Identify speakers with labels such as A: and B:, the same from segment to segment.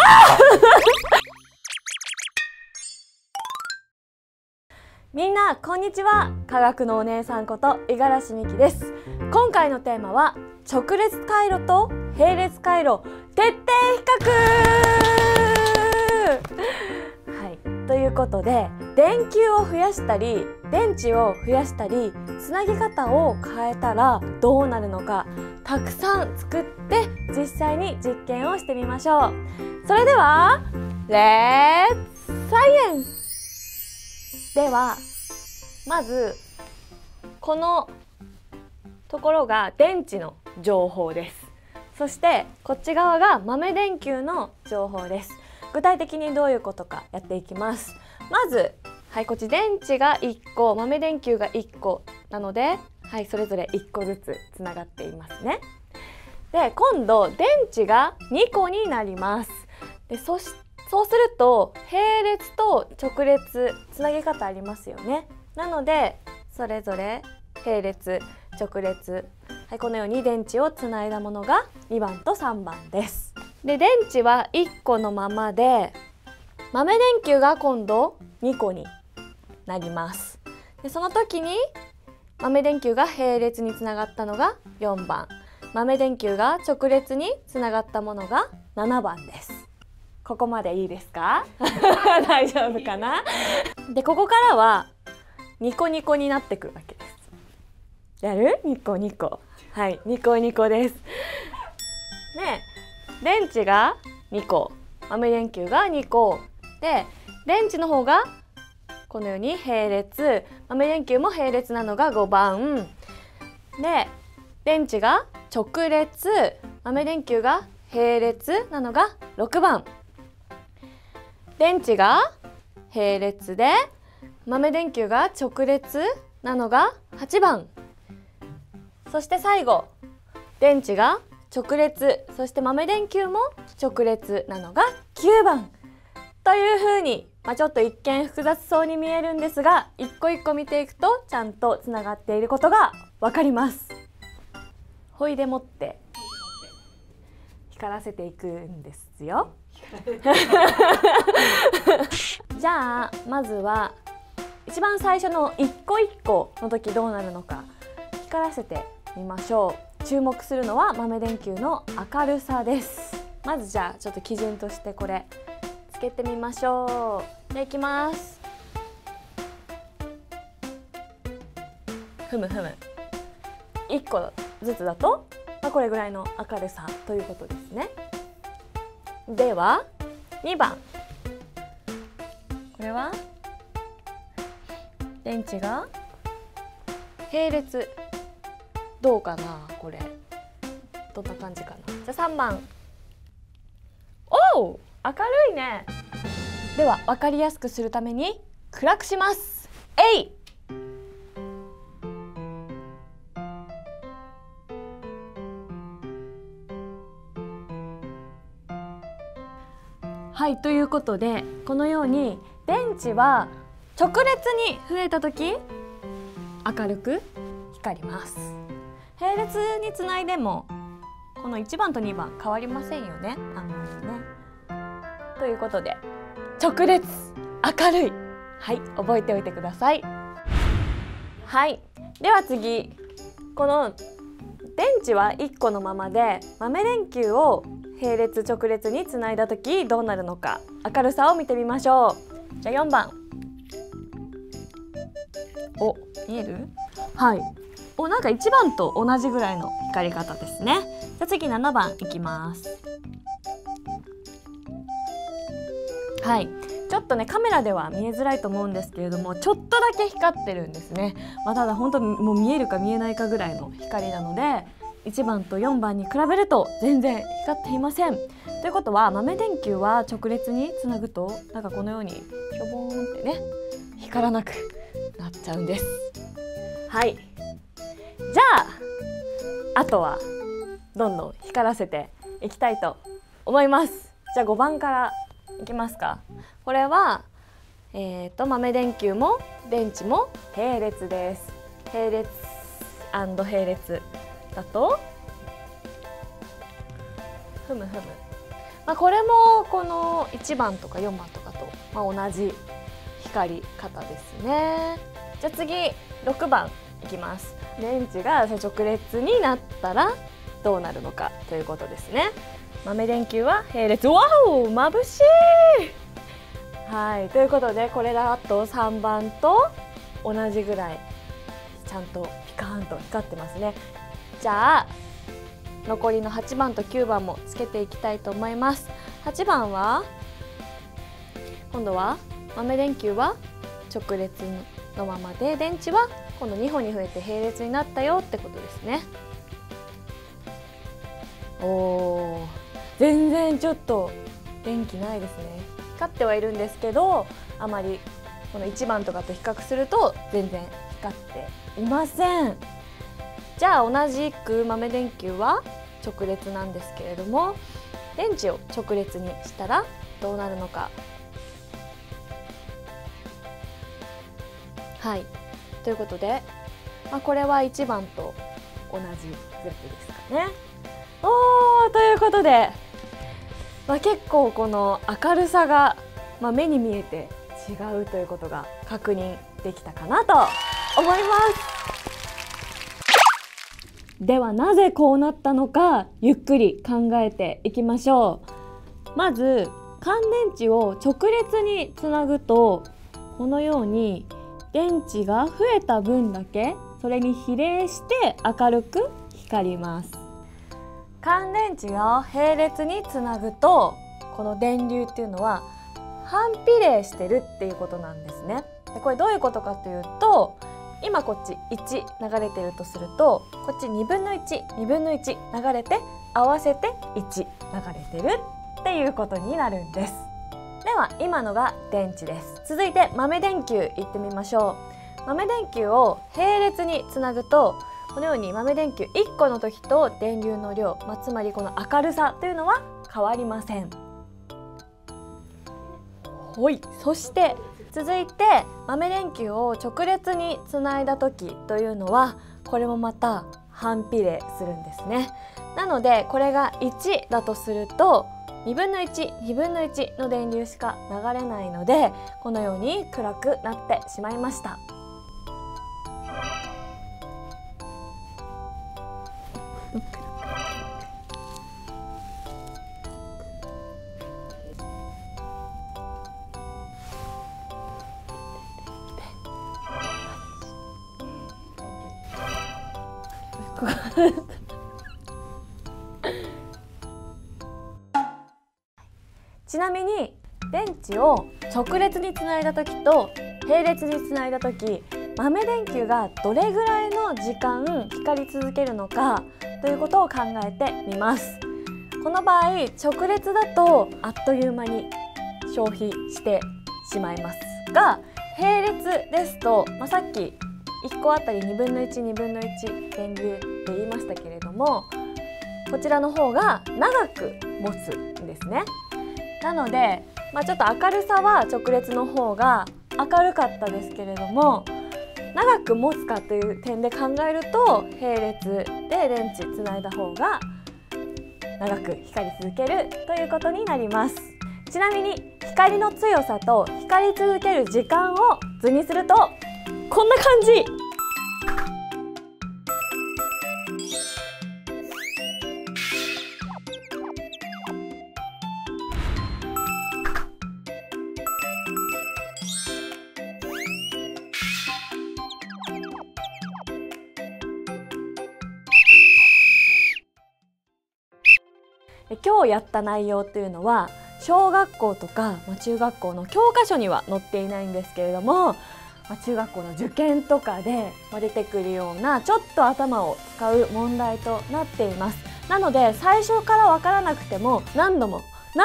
A: みんなこんにちは。科学のお姉さんこと五十嵐美希です。今回のテーマは直列回路と並列回路徹底比較。はい、ということで電球を増やしたり電池を増やしたりつなぎ方を変えたらどうなるのか、たくさん作って実際に実験をしてみましょう。それではレッツサイエンス。ではまずこのところが電池の情報です。そしてこっち側が豆電球の情報です。具体的にどういうことかやっていきます。まず、はい、こっち電池が1個豆電球が1個なので、はい、それぞれ1個ずつつながっていますね。で今度電池が2個になります。でそうすると並列と直列つなぎ方ありますよね。なのでそれぞれ並列直列、はい、このように電池をつないだものが2番と3番です。で電池は1個のままで豆電球が今度2個になります。でその時に豆電球が並列につながったのが4番、豆電球が直列につながったものが7番です。ここまでいいですか？大丈夫かな？でここからはニコニコになってくるわけです。やる？ニコニコ。はい、ニコニコです。ね、電池が2個、豆電球が2個で、電池の方がこのように並列、豆電球も並列なのが5番で、電池が直列、豆電球が並列なのが6番。電池が並列で豆電球が直列なのが8番。そして最後電池が直列、そして豆電球も直列なのが9番というふうに、ちょっと一見複雑そうに見えるんですが、一個一個見ていくとちゃんとつながっていることがわかります。ほいでもって光らせていくんですよ。じゃあまずは一番最初の一個一個の時どうなるのか光らせてみましょう。注目するのは豆電球の明るさです。まずじゃあちょっと基準としてこれつけてみましょう。じゃあいきます。ふむ1個ずつだと、これぐらいの明るさということですね。では2番、これは電池が並列、どうかな、これどんな感じかな。じゃあ3番、おお明るいね。では分かりやすくするために暗くします。えい。はい、ということでこのように電池は直列に増えた時明るく光ります。並列につないでもこの1番と2番変わりませんよね、あんまりね。ということで直列明るい、はい、覚えておいてください。はい、では次、この電池は1個のままで豆電球を並列直列につないだ時どうなるのか、明るさを見てみましょう。じゃあ4番、お、見える？はい、お、なんか1番と同じぐらいの光り方ですね。じゃあ次7番いきます。はい、ちょっとねカメラでは見えづらいと思うんですけれども、ちょっとだけ光ってるんですね。ただ本当にもう見えるか見えないかぐらいの光なので、1番と4番に比べると全然光っていません。ということは豆電球は直列につなぐとなんかこのようにしょぼーんってね光らなくなっちゃうんです。はい、じゃああとはどんどん光らせていきたいと思います。じゃあ5番からいきますか。これは豆電球も電池も並列です。並列&並列だとこれもこの1番とか4番とかと、同じ光り方ですね。じゃあ次6番いきます。電池が直列になったらどうなるのかということですね。豆電球は並列。わお、眩しい。はい、ということでこれだと3番と同じぐらいちゃんとピカーンと光ってますね。じゃあ残りの8番と9番もつけていきたいと思います。8番は今度は豆電球は直列のままで、電池は今度2本に増えて並列になったよってことですね。おー、全然ちょっと電気ないですね。光ってはいるんですけど、あまりこの1番とかと比較すると全然光っていません。じゃあ同じく豆電球は直列なんですけれども、電池を直列にしたらどうなるのか。はい、ということで、これは1番と同じグループですかね。ということで、結構この明るさが、目に見えて違うということが確認できたかなと思います。ではなぜこうなったのかゆっくり考えていきましょう。まず乾電池を直列につなぐと、このように電池が増えた分だけそれに比例して明るく光ります。乾電池を並列につなぐと、この電流っていうのは反比例してるっていうことなんですね。でこれどういうことかというと、今こっち1流れてるとすると、こっち2分の1、2分の1流れて合わせて1流れてるっていうことになるんです。では今のが電池です。続いて豆電球いってみましょう。豆電球を並列につなぐと、このように豆電球1個の時と電流の量、つまりこの明るさというのは変わりません。そして続いて豆電球を直列につないだ時というのは、これもまた反比例するんですね。なのでこれが1だとすると2分の1、2分の1の電流しか流れないので、このように暗くなってしまいました。ちなみに電池を直列につないだ時と並列につないだ時、豆電球がどれぐらいの時間光り続けるのかということを考えてみます。この場合直列だとあっという間に消費してしまいますが、並列ですと、さっき1個あたり2分の1、2分の1電流って言いましたけれども、こちらの方が長く持つんですね。なので、ちょっと明るさは直列の方が明るかったですけれども、長く持つかという点で考えると並列で電池つないだ方が長く光り続けるということになります。ちなみに光の強さと光り続ける時間を図にするとこんな感じ。今日やった内容っていうのは小学校とか、中学校の教科書には載っていないんですけれども、中学校の受験とかで出てくるようなちょっと頭を使う問題となっています。なので最初から分からなくても何度も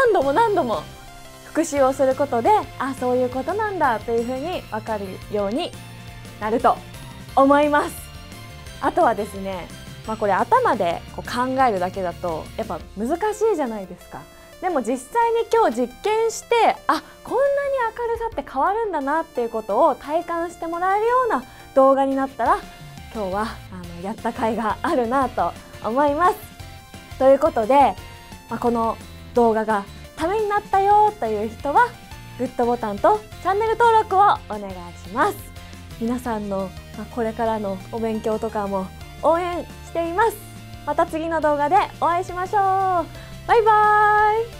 A: 復習をすることで、そういうことなんだというふうに分かるようになると思います。あとはですね、これ頭で考えるだけだとやっぱ難しいじゃないですか。でも実際に今日実験して、こんなに明るさって変わるんだなっていうことを体感してもらえるような動画になったら、今日はやった甲斐があるなと思います。ということで、この動画がためになったよという人はグッドボタンとチャンネル登録をお願いします。皆さんのこれからのお勉強とかも応援しています。また次の動画でお会いしましょう。バイバーイ。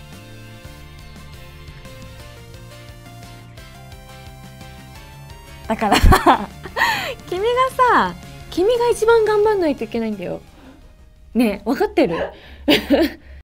A: だから君が一番頑張んないといけないんだよ。ねえ、分かってる？